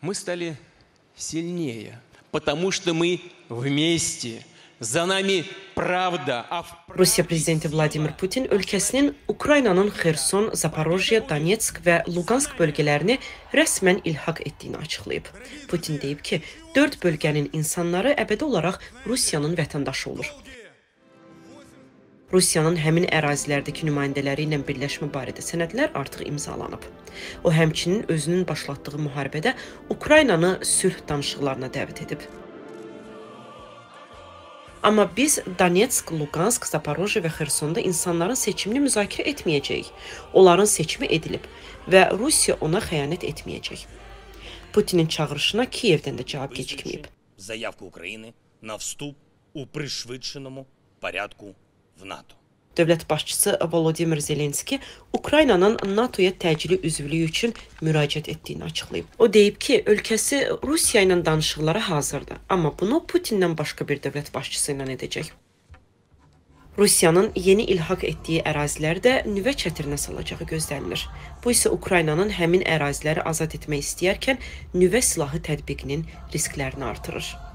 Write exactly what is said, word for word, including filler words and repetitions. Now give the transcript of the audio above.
Мы стали сильнее, потому что мы вместе. За nami pravda. Rusiya prezidenti Vladimir Putin ölkəsinin Ukraynanın Xerson, Zaporojye, Donetsk və Lugansk bölgələrini rəsmən ilhaq etdiyini açıqlayıb. Putin deyib ki, dörd bölgənin insanları əbədi olaraq Rusiyanın vətəndaşı olur. Rusiyanın həmin ərazilərdəki nümayəndələri ilə birləşmə barədə sənədlər artıq imzalanıb. O, həmçinin özünün başlatdığı müharibədə Ukraynanı sülh danışıqlarına dəvət edib. Amma biz Donetsk, Lugansk, Zaporojye və Xersonda insanların seçimini müzakirə etməyəcəyik. Onların seçimi edilib və Rusiya ona xəyanət etməyəcək. Putinin çağırışına Kiyevdən də cavab gecikməyib. Заявка Украины на вступ у пришвидшеному порядку в НАТО. Dövlət başçısı Volodymyr Zelenski Ukraynanın NATOya təcili üzvlüyü üçün müraciət etdiyini açıqlayıb. O deyib ki, ölkəsi Rusiya ilə danışıqlara hazırdır, amma bunu Putinlə başqa bir dövlət başçısı ilə edəcək. Rusiyanın yeni ilhaq etdiyi ərazilərdə nüvə çətirinə salacağı gözlənilir. Bu isə Ukraynanın həmin əraziləri azad etmək istəyərkən nüvə silahı tətbiqinin risklərini artırır.